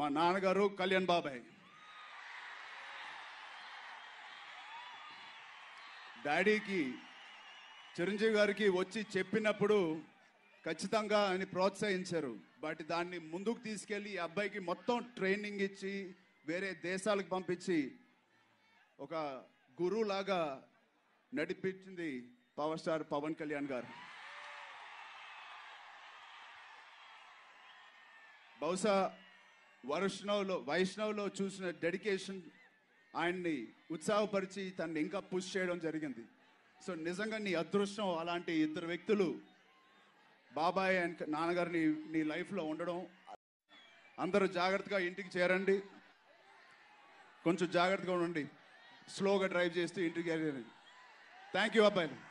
మా నాన్నగారు కళ్యాణ్ బాబాయ్. డాడీకి చిరంజీవి గారికి వచ్చి చెప్పినప్పుడు ఖచ్చితంగా ఆయన ప్రోత్సహించారు. బట్ దాన్ని ముందుకు తీసుకెళ్ళి ఈ అబ్బాయికి మొత్తం ట్రైనింగ్ ఇచ్చి వేరే దేశాలకు పంపించి ఒక గురువు లాగా నడిపించింది పవర్ స్టార్ పవన్ కళ్యాణ్ గారు. బహుశా వైష్ణవ్లో చూసిన డెడికేషన్ ఆయన్ని ఉత్సాహపరిచి తనని ఇంకా పుష్ చేయడం జరిగింది. సో నిజంగా నీ అదృష్టం అలాంటి ఇద్దరు వ్యక్తులు బాబాయ్ అండ్ నాన్నగారిని నీ లైఫ్లో ఉండడం. అందరూ జాగ్రత్తగా ఇంటికి చేరండి, కొంచెం జాగ్రత్తగా ఉండండి, స్లోగా డ్రైవ్ చేస్తూ ఇంటికి చేరండి. థ్యాంక్ యూ అబ్బాయి.